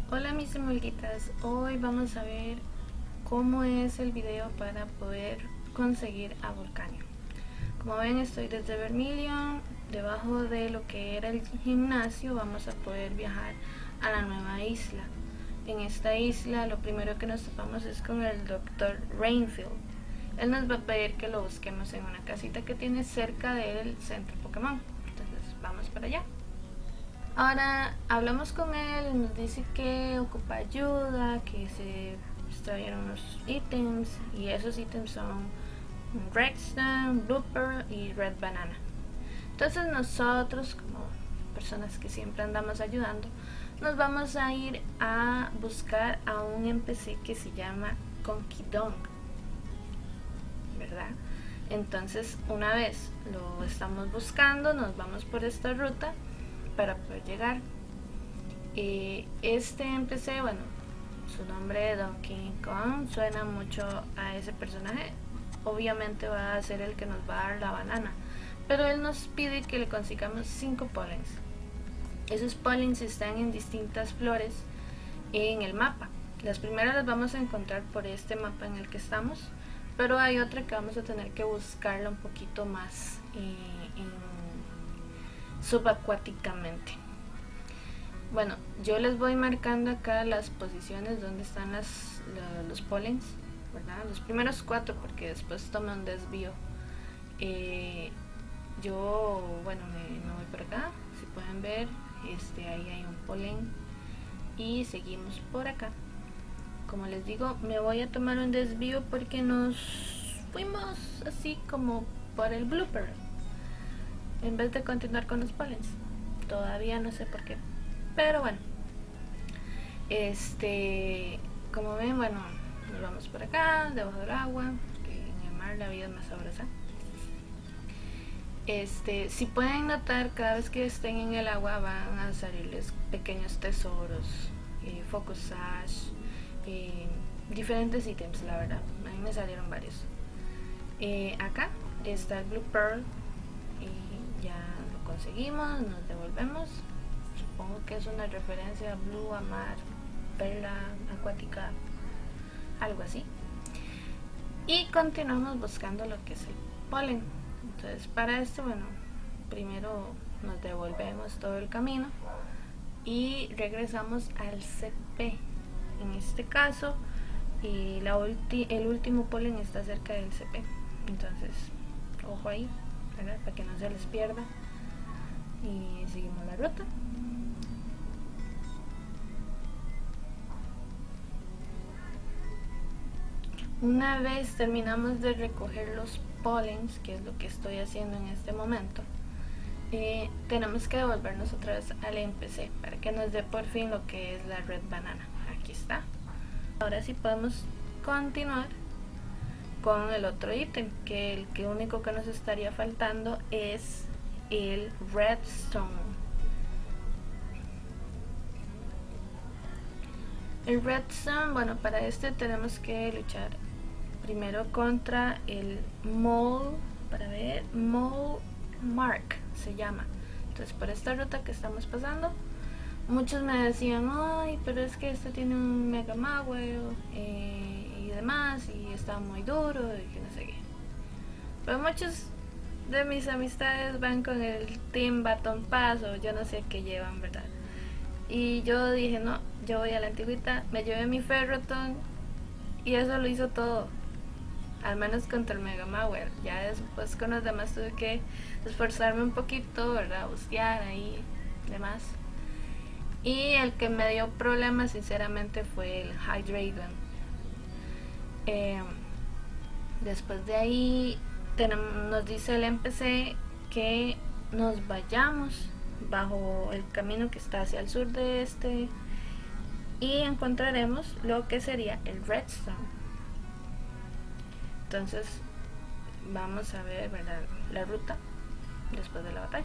Hola mis semillitas, hoy vamos a ver cómo es el video para poder conseguir a Volcanion. Como ven, estoy desde Vermilion, debajo de lo que era el gimnasio. Vamos a poder viajar a la nueva isla. En esta isla lo primero que nos topamos es con el Dr. Rainfield. Él nos va a pedir que lo busquemos en una casita que tiene cerca del centro Pokémon. Entonces vamos para allá. Ahora hablamos con él y nos dice que ocupa ayuda, que se extrayeron unos ítems y esos ítems son Redstone, Blooper y Red Banana. Entonces nosotros, como personas que siempre andamos ayudando, nos vamos a ir a buscar a un NPC que se llama Conkydong, ¿verdad? Entonces una vez lo estamos buscando, nos vamos por esta ruta para poder llegar. Este NPC, bueno, su nombre Donkey Kong suena mucho a ese personaje. Obviamente va a ser el que nos va a dar la banana, pero él nos pide que le consigamos 5 pollens. Esos pollens están en distintas flores en el mapa. Las primeras las vamos a encontrar por este mapa en el que estamos, pero hay otra que vamos a tener que buscarla un poquito más subacuáticamente. Bueno, yo les voy marcando acá las posiciones donde están los pollens, ¿verdad? Los primeros 4, porque después toma un desvío. Yo, bueno, me voy por acá. Si pueden ver, ahí hay un polen y seguimos por acá. Como les digo, me voy a tomar un desvío porque nos fuimos así como por el blooper en vez de continuar con los polens. Todavía no sé por qué, pero bueno, como ven, bueno, nos vamos por acá debajo del agua, que en el mar la vida es más sabrosa. Si pueden notar, cada vez que estén en el agua van a salirles pequeños tesoros, focus sash, diferentes ítems. La verdad, a mí me salieron varios. Acá está el blue pearl y ya lo conseguimos, nos devolvemos. Supongo que es una referencia a blue, a mar, perla acuática, algo así. Y continuamos buscando lo que es el polen. Entonces para esto, bueno, primero nos devolvemos todo el camino y regresamos al CP. En este caso, el último polen está cerca del CP. Entonces, ojo ahí, ¿verdad? Para que no se les pierda. Y seguimos la ruta. Una vez terminamos de recoger los pollens, que es lo que estoy haciendo en este momento, tenemos que devolvernos otra vez al NPC para que nos dé por fin lo que es la red banana. Aquí está. Ahora sí podemos continuar con el otro ítem, que el único que nos estaría faltando es el redstone. El redstone, bueno, para este tenemos que luchar primero contra el Mole, para ver, Mole Mark se llama. Entonces por esta ruta que estamos pasando, muchos me decían, ay, pero es que este tiene un Mega Mawile y demás, y está muy duro y que no sé qué. Pero muchos de mis amistades van con el Team Baton Pass o yo no sé qué llevan, ¿verdad? Y yo dije, no, yo voy a la antigüita, me llevé mi Ferroton y eso lo hizo todo. Al menos contra el Mega Mawile. Ya después con los demás tuve que esforzarme un poquito, ¿verdad? Bustear ahí, demás. Y el que me dio problemas sinceramente fue el Hydreigon. Después de ahí nos dice el NPC que nos vayamos bajo el camino que está hacia el sur de este y encontraremos lo que sería el redstone. Entonces vamos a ver, ¿verdad?, la ruta después de la batalla.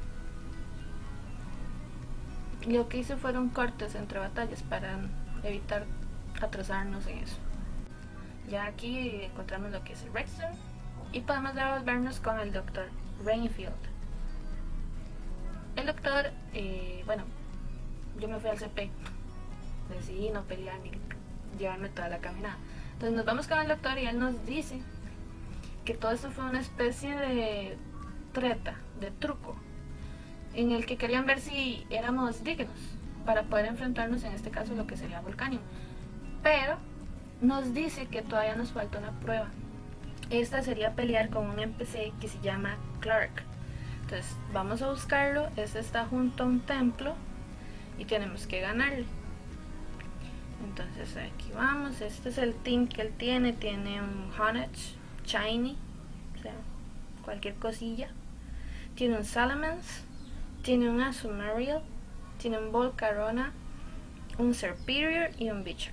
Lo que hice fueron cortes entre batallas para evitar atrasarnos en eso. Ya aquí encontramos lo que es el redstone y podemos devolvernos con el Dr. Rainfield. El doctor, bueno, yo me fui al CP decidí no pelear ni llevarme toda la caminada. Entonces nos vamos con el doctor y él nos dice que todo esto fue una especie de treta, de truco, en el que querían ver si éramos dignos para poder enfrentarnos, en este caso, lo que sería Volcanion. Pero nos dice que todavía nos falta una prueba. Esta sería pelear con un NPC que se llama Clark. Entonces vamos a buscarlo. Este está junto a un templo y tenemos que ganarle. Entonces aquí vamos. Este es el team que él tiene. Tiene un Honech Shiny, o sea, cualquier cosilla. Tiene un Salamence, tiene un Azumarill, tiene un Volcarona, un Serperior y un Beecher.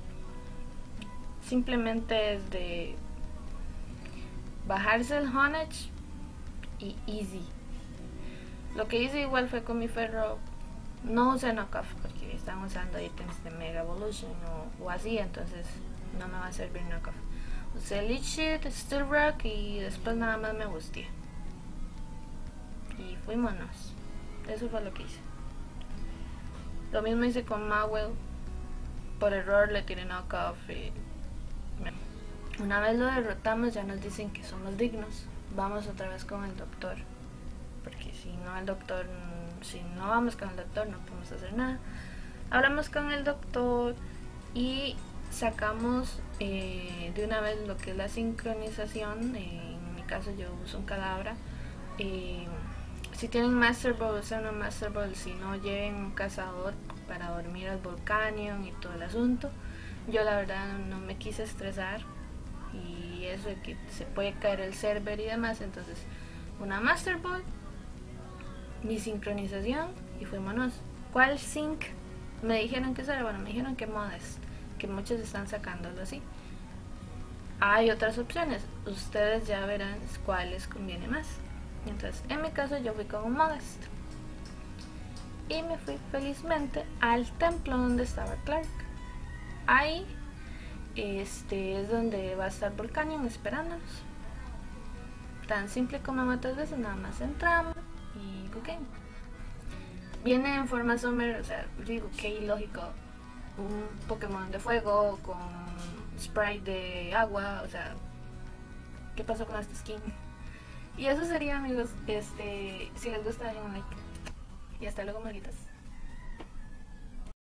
Simplemente es de bajarse el Honech y easy. Lo que hice igual fue con mi Ferro. No usé knockoff porque están usando ítems de Mega Evolution o así, entonces no me va a servir knockoff. Usé Leech Seed, Steel Rock y después nada más me gusté. Y fuímonos. Eso fue lo que hice. Lo mismo hice con Mawel. Por error le tiré knockoff y una vez lo derrotamos ya nos dicen que somos dignos. Vamos otra vez con el doctor, porque si no vamos con el doctor no podemos hacer nada. Hablamos con el doctor y sacamos de una vez lo que es la sincronización. En mi caso yo uso un Kadabra. Si tienen Master Ball, usen un Master Ball. Si no, lleven un cazador para dormir al Volcanion y todo el asunto. Yo la verdad no me quise estresar, y eso de que se puede caer el server y demás. Entonces una Master Ball, mi sincronización y fuímonos. ¿Cuál sync? Me dijeron que era, bueno, me dijeron que Modest, que muchos están sacándolo así. Hay otras opciones, ustedes ya verán cuál les conviene más. Entonces en mi caso yo fui con un Modest y me fui felizmente al templo donde estaba Clark. Ahí es donde va a estar Volcanion esperándonos. Tan simple como otras veces, nada más entramos y Go Game. Viene en forma Summer, o sea, digo que ilógico un Pokémon de fuego con sprite de agua, o sea, ¿qué pasó con esta skin? Y eso sería, amigos. Si les gusta, denle un like y hasta luego, marguitas.